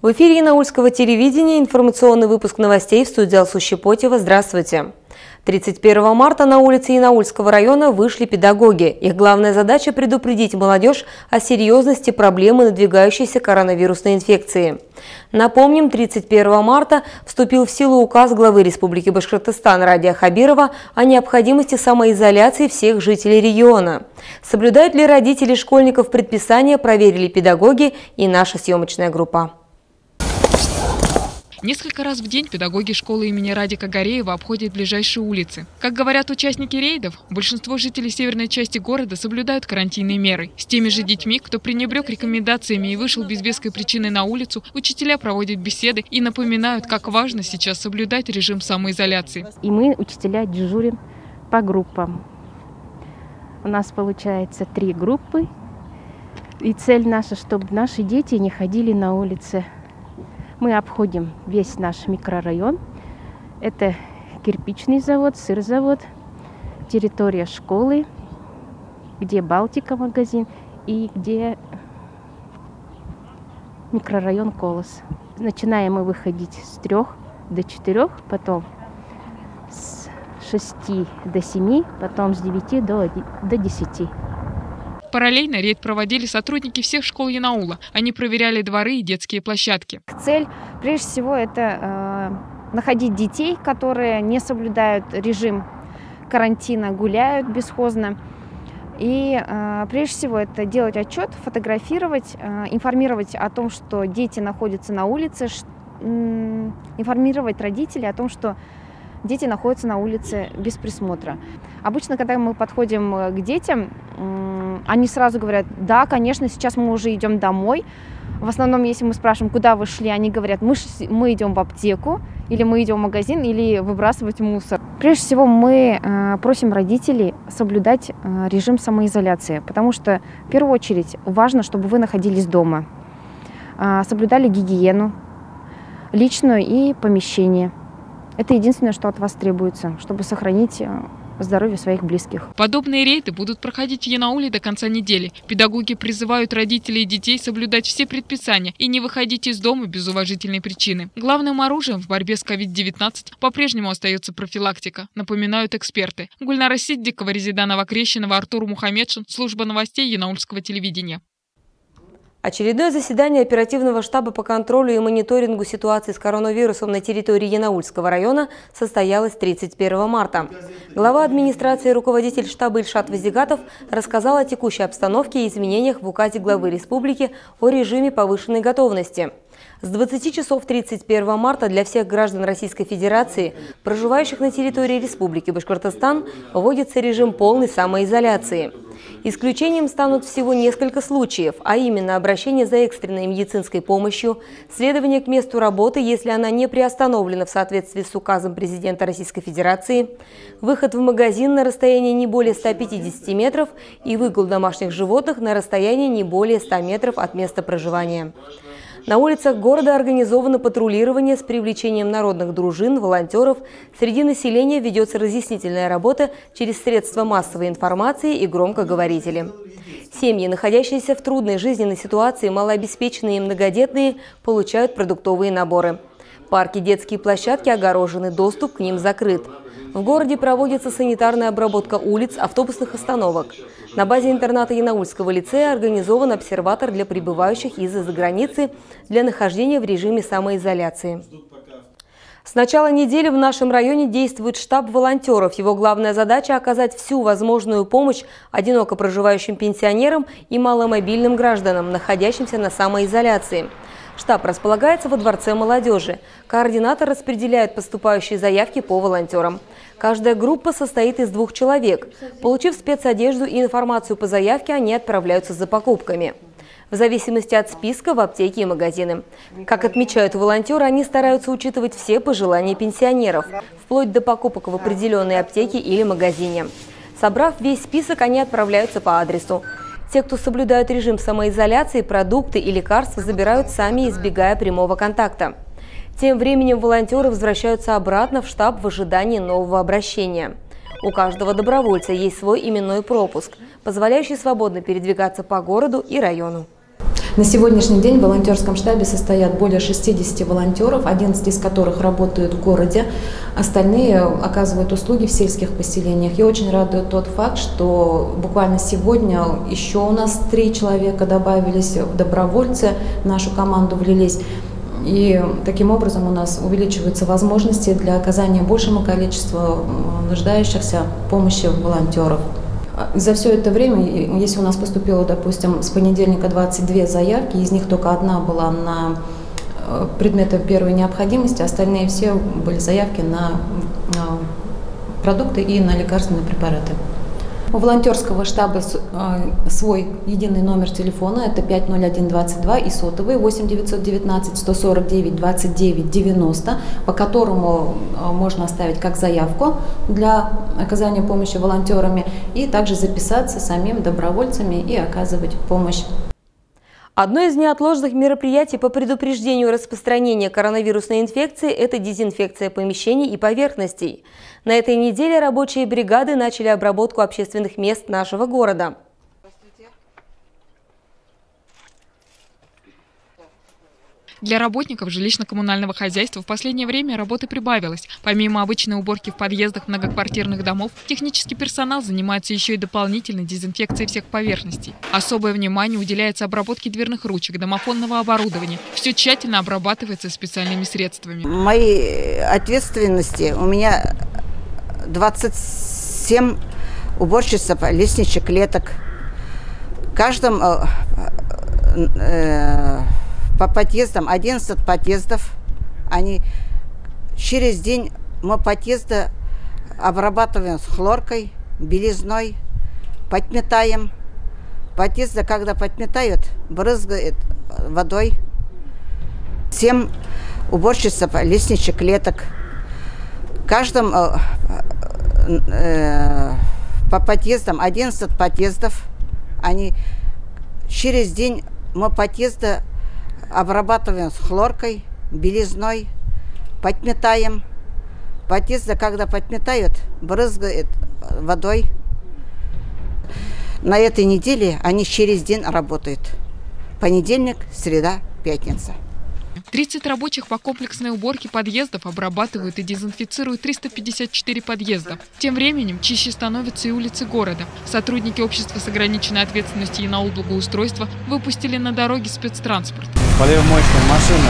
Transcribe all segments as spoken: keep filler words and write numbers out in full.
В эфире Янаульского телевидения информационный выпуск новостей в студии Алсу Щепотева. Здравствуйте. тридцать первого марта на улице Янаульского района вышли педагоги. Их главная задача – предупредить молодежь о серьезности проблемы надвигающейся коронавирусной инфекции. Напомним, тридцать первого марта вступил в силу указ главы Республики Башкортостан Радия Хабирова о необходимости самоизоляции всех жителей региона. Соблюдают ли родители школьников предписания, проверили педагоги и наша съемочная группа. Несколько раз в день педагоги школы имени Радика Гореева обходят ближайшие улицы. Как говорят участники рейдов, большинство жителей северной части города соблюдают карантинные меры. С теми же детьми, кто пренебрег рекомендациями и вышел без веской причины на улицу, учителя проводят беседы и напоминают, как важно сейчас соблюдать режим самоизоляции. И мы, учителя, дежурим по группам. У нас получается три группы. И цель наша, чтобы наши дети не ходили на улице. Мы обходим весь наш микрорайон. Это кирпичный завод, сырзавод, территория школы, где Балтика магазин и где микрорайон Колос. Начинаем мы выходить с трех до четырех, потом с шести до семи, потом с девяти до десяти. Параллельно рейд проводили сотрудники всех школ Янаула. Они проверяли дворы и детские площадки. Цель, прежде всего, это э, находить детей, которые не соблюдают режим карантина, гуляют бесхозно. И э, прежде всего это делать отчет, фотографировать, э, информировать о том, что дети находятся на улице, ш, э, информировать родителей о том, что дети находятся на улице без присмотра. Обычно, когда мы подходим к детям, они сразу говорят: да, конечно, сейчас мы уже идем домой. В основном, если мы спрашиваем, куда вы шли, они говорят: мы, мы идем в аптеку, или мы идем в магазин, или выбрасывать мусор. Прежде всего, мы э, просим родителей соблюдать э, режим самоизоляции, потому что в первую очередь важно, чтобы вы находились дома, э, соблюдали гигиену личную и помещение. Это единственное, что от вас требуется, чтобы сохранить здоровье своих близких. Подобные рейды будут проходить в Янауле до конца недели. Педагоги призывают родителей и детей соблюдать все предписания и не выходить из дома без уважительной причины. Главным оружием в борьбе с ковид девятнадцать по-прежнему остается профилактика, напоминают эксперты. Гульнара Сиддикова, Резеда Новокрещенова, Артур Мухаммедшин, служба новостей Янаульского телевидения. Очередное заседание оперативного штаба по контролю и мониторингу ситуации с коронавирусом на территории Янаульского района состоялось тридцать первого марта. Глава администрации и руководитель штаба Ильшат Вазигатов рассказал о текущей обстановке и изменениях в указе главы республики о режиме повышенной готовности. С двадцати часов тридцать первого марта для всех граждан Российской Федерации, проживающих на территории Республики Башкортостан, вводится режим полной самоизоляции. Исключением станут всего несколько случаев, а именно обращение за экстренной медицинской помощью, следование к месту работы, если она не приостановлена в соответствии с указом президента Российской Федерации, выход в магазин на расстоянии не более ста пятидесяти метров и выгул домашних животных на расстоянии не более ста метров от места проживания. На улицах города организовано патрулирование с привлечением народных дружин, волонтеров. Среди населения ведется разъяснительная работа через средства массовой информации и громкоговорители. Семьи, находящиеся в трудной жизненной ситуации, малообеспеченные и многодетные, получают продуктовые наборы. Парки, детские площадки огорожены, доступ к ним закрыт. В городе проводится санитарная обработка улиц, автобусных остановок. На базе интерната Янаульского лицея организован обсерватор для прибывающих из-за границы для нахождения в режиме самоизоляции. С начала недели в нашем районе действует штаб волонтеров. Его главная задача – оказать всю возможную помощь одиноко проживающим пенсионерам и маломобильным гражданам, находящимся на самоизоляции. Штаб располагается во Дворце молодежи. Координатор распределяет поступающие заявки по волонтерам. Каждая группа состоит из двух человек. Получив спецодежду и информацию по заявке, они отправляются за покупками. В зависимости от списка в аптеки и магазины. Как отмечают волонтеры, они стараются учитывать все пожелания пенсионеров, вплоть до покупок в определенной аптеке или магазине. Собрав весь список, они отправляются по адресу. Те, кто соблюдают режим самоизоляции, продукты и лекарства забирают сами, избегая прямого контакта. Тем временем волонтеры возвращаются обратно в штаб в ожидании нового обращения. У каждого добровольца есть свой именной пропуск, позволяющий свободно передвигаться по городу и району. На сегодняшний день в волонтерском штабе состоят более шестидесяти волонтеров, одиннадцать из которых работают в городе, остальные оказывают услуги в сельских поселениях. И очень радует тот факт, что буквально сегодня еще у нас три человека добавились в добровольцы, в нашу команду влились. И таким образом у нас увеличиваются возможности для оказания большему количеству нуждающихся помощи волонтеров. За все это время, если у нас поступило, допустим, с понедельника двадцать две заявки, из них только одна была на предметы первой необходимости, остальные все были заявки на продукты и на лекарственные препараты. У волонтерского штаба свой единый номер телефона, это пять ноль один двадцать два, и сотовый восемь девятьсот девятнадцать сто сорок девять двадцать девять девяносто, по которому можно оставить как заявку для оказания помощи волонтерами и также записаться самим добровольцами и оказывать помощь. Одно из неотложных мероприятий по предупреждению распространения коронавирусной инфекции – это дезинфекция помещений и поверхностей. На этой неделе рабочие бригады начали обработку общественных мест нашего города. Для работников жилищно-коммунального хозяйства в последнее время работы прибавилось. Помимо обычной уборки в подъездах многоквартирных домов, технический персонал занимается еще и дополнительной дезинфекцией всех поверхностей. Особое внимание уделяется обработке дверных ручек, домофонного оборудования. Все тщательно обрабатывается специальными средствами. В моей ответственности у меня двадцать семь уборщиц лестничек, клеток. В каждом э, э, по подъездам, одиннадцать подъездов, они через день мы подъезды обрабатываем с хлоркой, белизной, подметаем. Подъезды, когда подметают, брызгают водой. Семь уборщиц лестничек, клеток. В каждом э, э, по подъездам, одиннадцать подъездов, они через день мы подъезды обрабатываем с хлоркой, белизной, подметаем. Подъезды, когда подметают, брызгают водой. На этой неделе они через день работают. Понедельник, среда, пятница. тридцать рабочих по комплексной уборке подъездов обрабатывают и дезинфицируют триста пятьдесят четыре подъезда. Тем временем чище становятся и улицы города. Сотрудники общества с ограниченной ответственностью Янаул благоустройства выпустили на дороге спецтранспорт. Поливомоечная машина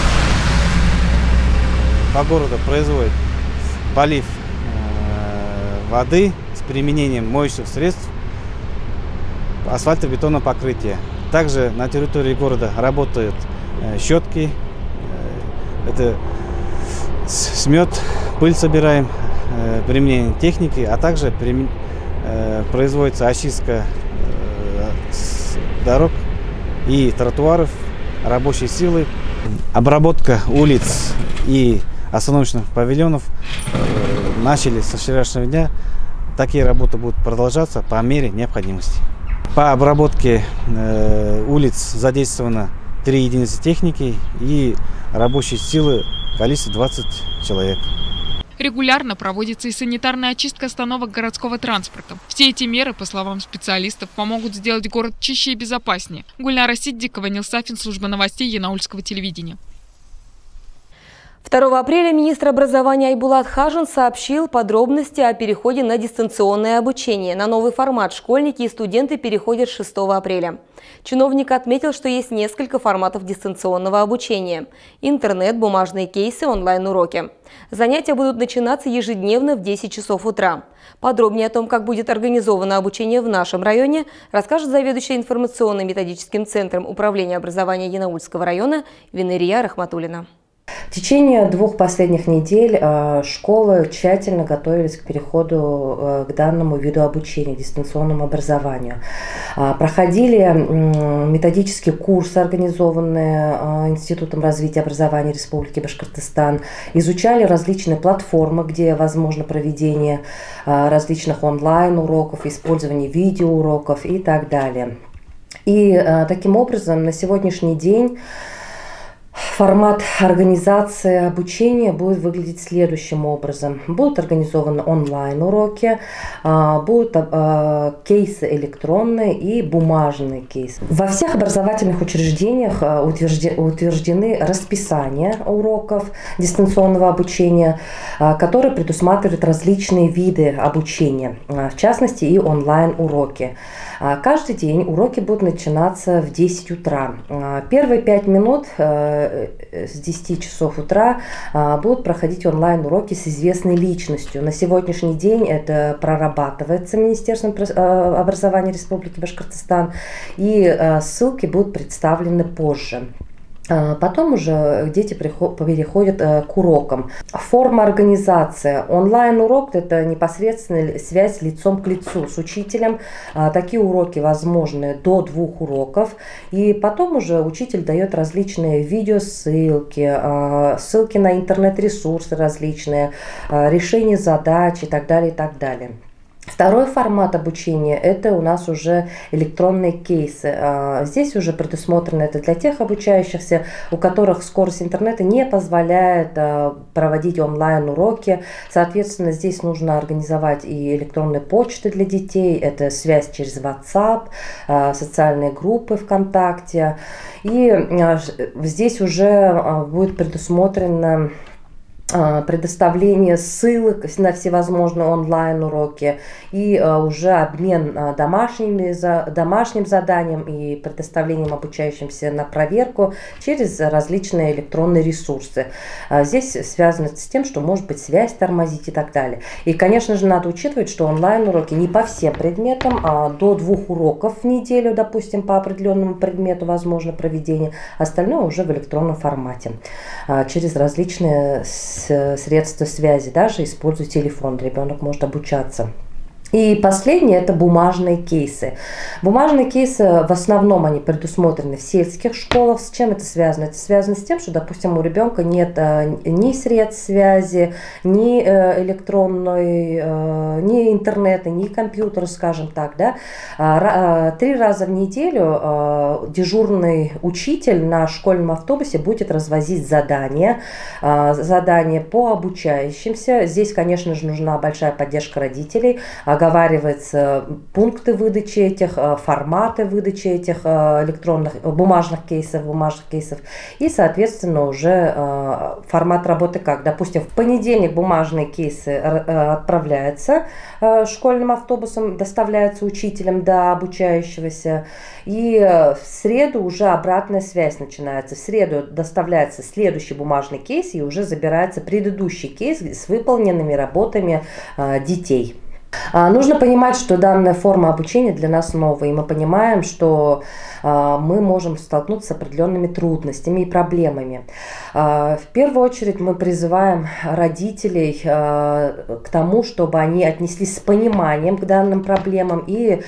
по городу производит полив э, воды с применением моющих средств асфальтобетонного покрытия. Также на территории города работают э, щетки, э, это смет, пыль собираем, э, применение техники, а также при, э, производится очистка э, дорог и тротуаров рабочей силы. Обработка улиц и остановочных павильонов э, начали со вчерашнего дня. Такие работы будут продолжаться по мере необходимости. По обработке э, улиц задействовано три единицы техники и рабочей силы количество двадцать человек. Регулярно проводится и санитарная очистка остановок городского транспорта. Все эти меры, по словам специалистов, помогут сделать город чище и безопаснее. Гульнара Сиддикова, Нил Сафин, служба новостей Янаульского телевидения. второго апреля министр образования Айбулат Хажин сообщил подробности о переходе на дистанционное обучение. На новый формат школьники и студенты переходят с шестого апреля. Чиновник отметил, что есть несколько форматов дистанционного обучения – интернет, бумажные кейсы, онлайн-уроки. Занятия будут начинаться ежедневно в десять часов утра. Подробнее о том, как будет организовано обучение в нашем районе, расскажет заведующая информационно-методическим центром управления образования Янаульского района Венерия Рахматуллина. В течение двух последних недель школы тщательно готовились к переходу к данному виду обучения, дистанционному образованию. Проходили методические курсы, организованные Институтом развития образования Республики Башкортостан, изучали различные платформы, где возможно проведение различных онлайн-уроков, использование видеоуроков и так далее. И таким образом на сегодняшний день Формат организации обучения будет выглядеть следующим образом. Будут организованы онлайн-уроки, будут кейсы электронные и бумажные кейсы. Во всех образовательных учреждениях утверждены расписания уроков дистанционного обучения, которые предусматривают различные виды обучения, в частности и онлайн-уроки. Каждый день уроки будут начинаться в десять утра. Первые пять минут с десяти часов утра будут проходить онлайн-уроки с известной личностью. На сегодняшний день это прорабатывается Министерством образования Республики Башкортостан, и ссылки будут представлены позже. Потом уже дети переходят к урокам. Форма организации. Онлайн-урок – это непосредственная связь лицом к лицу с учителем. Такие уроки возможны до двух уроков. И потом уже учитель дает различные видеосылки, ссылки на интернет-ресурсы различные, решение задач и так далее, и так далее. Второй формат обучения – это у нас уже электронные кейсы. Здесь уже предусмотрено это для тех обучающихся, у которых скорость интернета не позволяет проводить онлайн-уроки. Соответственно, здесь нужно организовать и электронные почты для детей, это связь через WhatsApp, социальные группы ВКонтакте. И здесь уже будет предусмотрено предоставление ссылок на всевозможные онлайн-уроки и уже обмен домашними, домашним заданием и предоставлением обучающимся на проверку через различные электронные ресурсы. Здесь связано с тем, что может быть связь тормозить и так далее. И, конечно же, надо учитывать, что онлайн-уроки не по всем предметам, а до двух уроков в неделю, допустим, по определенному предмету возможно проведение, остальное уже в электронном формате, через различные средства связи, даже используя телефон, ребенок может обучаться. И последнее – это бумажные кейсы. Бумажные кейсы, в основном, они предусмотрены в сельских школах. С чем это связано? Это связано с тем, что, допустим, у ребенка нет ни средств связи, ни электронной, ни интернета, ни компьютера, скажем так. Да? Три раза в неделю дежурный учитель на школьном автобусе будет развозить задания, задания по обучающимся. Здесь, конечно же, нужна большая поддержка родителей. Оговариваются пункты выдачи этих, форматы выдачи этих электронных, бумажных кейсов, бумажных кейсов. И, соответственно, уже формат работы как. Допустим, в понедельник бумажные кейсы отправляются школьным автобусом, доставляются учителем до обучающегося. И в среду уже обратная связь начинается. В среду доставляется следующий бумажный кейс и уже забирается предыдущий кейс с выполненными работами детей. Нужно понимать, что данная форма обучения для нас новая, и мы понимаем, что мы можем столкнуться с определенными трудностями и проблемами. В первую очередь мы призываем родителей к тому, чтобы они отнеслись с пониманием к данным проблемам и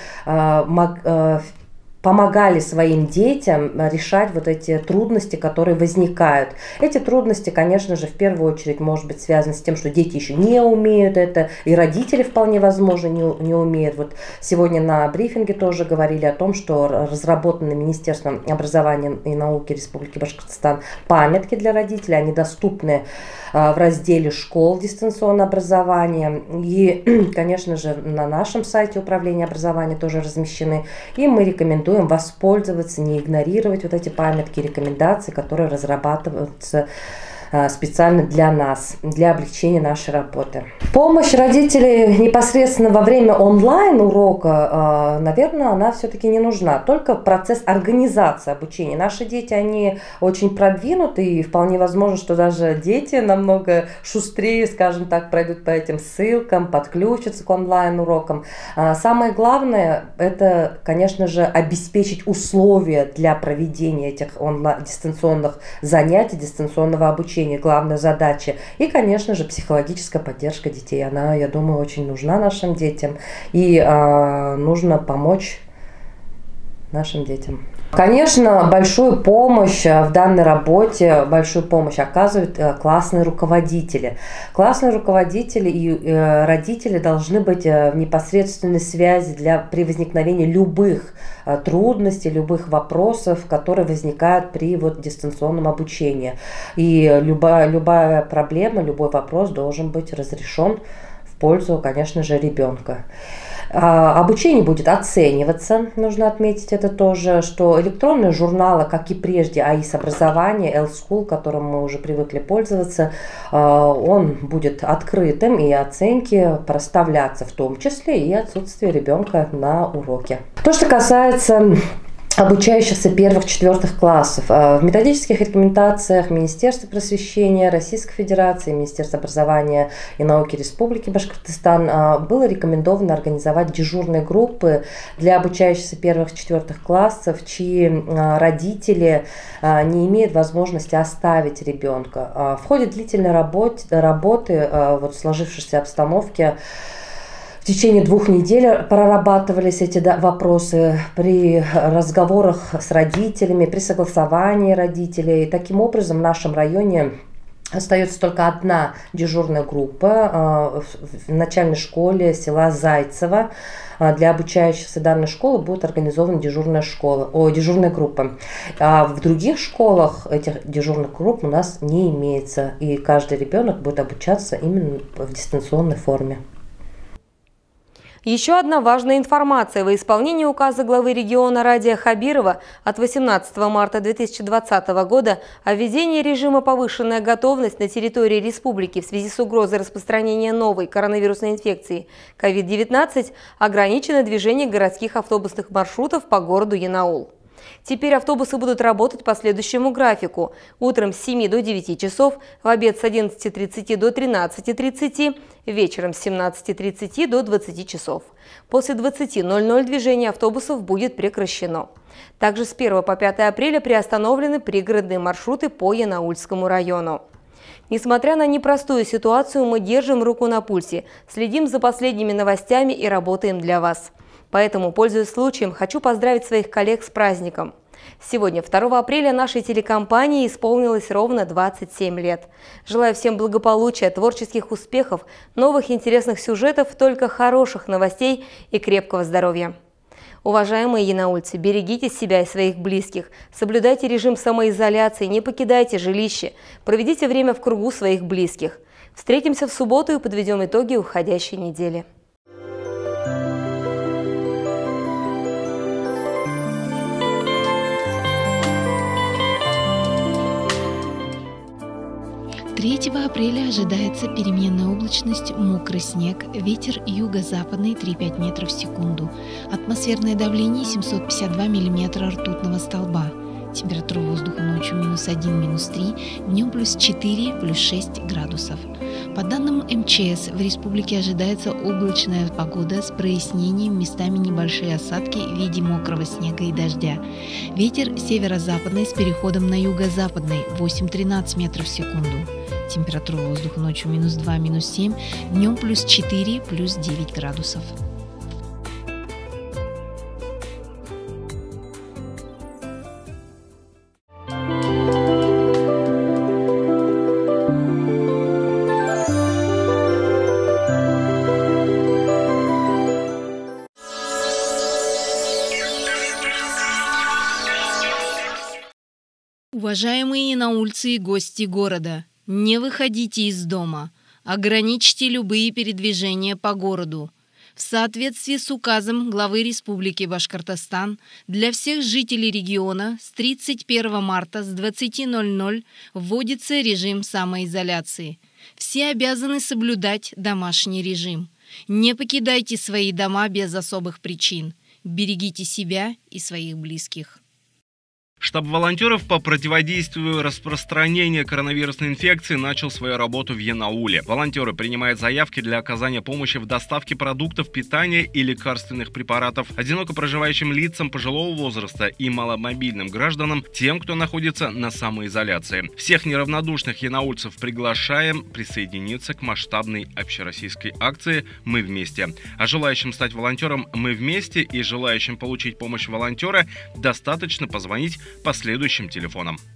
помогали своим детям решать вот эти трудности, которые возникают. Эти трудности, конечно же, в первую очередь может быть связаны с тем, что дети еще не умеют это, и родители вполне возможно не, не умеют. Вот сегодня на брифинге тоже говорили о том, что разработаны Министерством образования и науки Республики Башкортостан памятки для родителей, они доступны в разделе школ дистанционного образования. И, конечно же, на нашем сайте управления образования тоже размещены, и мы рекомендуем воспользоваться, не игнорировать вот эти памятки, рекомендации, которые разрабатываются специально для нас, для облегчения нашей работы. Помощь родителей непосредственно во время онлайн-урока, наверное, она все-таки не нужна. Только процесс организации обучения. Наши дети, они очень продвинуты, и вполне возможно, что даже дети намного шустрее, скажем так, пройдут по этим ссылкам, подключатся к онлайн-урокам. Самое главное, это, конечно же, обеспечить условия для проведения этих онлайн-дистанционных занятий, дистанционного обучения. Главная задача. И, конечно же, психологическая поддержка детей. Она, я думаю, очень нужна нашим детям. И э, нужно помочь нашим детям. Конечно, большую помощь в данной работе, большую помощь оказывают классные руководители. Классные руководители и родители должны быть в непосредственной связи для, при возникновении любых трудностей, любых вопросов, которые возникают при вот, дистанционном обучении. И любая, любая проблема, любой вопрос должен быть разрешен в пользу, конечно же, ребенка. Обучение будет оцениваться, нужно отметить это тоже, что электронные журналы, как и прежде, АИС образование, L-School, которым мы уже привыкли пользоваться, он будет открытым, и оценки проставляться в том числе и отсутствие ребенка на уроке. То, что касается обучающихся первых-четвертых классов. В методических рекомендациях Министерства просвещения Российской Федерации, Министерства образования и науки Республики Башкортостан было рекомендовано организовать дежурные группы для обучающихся первых-четвертых классов, чьи родители не имеют возможности оставить ребенка. В ходе длительной работы, работы вот, в сложившейся обстановке в течение двух недель прорабатывались эти вопросы при разговорах с родителями, при согласовании родителей. И таким образом в нашем районе остается только одна дежурная группа в начальной школе села Зайцево. Для обучающихся данной школы будет организована дежурная, школа, о, дежурная группа. А в других школах этих дежурных групп у нас не имеется. И каждый ребенок будет обучаться именно в дистанционной форме. Еще одна важная информация. Во исполнении указа главы региона Радия Хабирова от восемнадцатого марта две тысячи двадцатого года о введении режима повышенная готовность на территории республики в связи с угрозой распространения новой коронавирусной инфекции ковид девятнадцать ограничено движение городских автобусных маршрутов по городу Янаул. Теперь автобусы будут работать по следующему графику. Утром с семи до девяти часов, в обед с одиннадцати тридцати до тринадцати тридцати, вечером с семнадцати тридцати до двадцати часов. После двадцати ноль-ноль движение автобусов будет прекращено. Также с первого по пятое апреля приостановлены пригородные маршруты по Янаульскому району. Несмотря на непростую ситуацию, мы держим руку на пульсе, следим за последними новостями и работаем для вас. Поэтому, пользуясь случаем, хочу поздравить своих коллег с праздником. Сегодня, второго апреля, нашей телекомпании исполнилось ровно двадцать семь лет. Желаю всем благополучия, творческих успехов, новых интересных сюжетов, только хороших новостей и крепкого здоровья. Уважаемые янаульцы, берегите себя и своих близких, соблюдайте режим самоизоляции, не покидайте жилище, проведите время в кругу своих близких. Встретимся в субботу и подведем итоги уходящей недели. третьего апреля ожидается переменная облачность, мокрый снег, ветер юго-западный три-пять метров в секунду, атмосферное давление семьсот пятьдесят два миллиметра ртутного столба, температура воздуха ночью минус один, минус три, днем плюс четыре, плюс шесть градусов. По данным эм че эс, в республике ожидается облачная погода с прояснением, местами небольшие осадки в виде мокрого снега и дождя. Ветер северо-западный с переходом на юго-западный восемь-тринадцать метров в секунду. Температура воздуха ночью минус два, минус семь, днем плюс четыре, плюс девять градусов. Уважаемые янаульцы и гости города, не выходите из дома, ограничьте любые передвижения по городу. В соответствии с указом главы Республики Башкортостан для всех жителей региона с тридцать первого марта с двадцати ноль-ноль вводится режим самоизоляции. Все обязаны соблюдать домашний режим. Не покидайте свои дома без особых причин. Берегите себя и своих близких. Штаб волонтеров по противодействию распространению коронавирусной инфекции начал свою работу в Янауле. Волонтеры принимают заявки для оказания помощи в доставке продуктов питания и лекарственных препаратов одиноко проживающим лицам пожилого возраста и маломобильным гражданам, тем, кто находится на самоизоляции. Всех неравнодушных янаульцев приглашаем присоединиться к масштабной общероссийской акции «Мы вместе». А желающим стать волонтером «Мы вместе» и желающим получить помощь волонтера достаточно позвонить по следующим телефонам.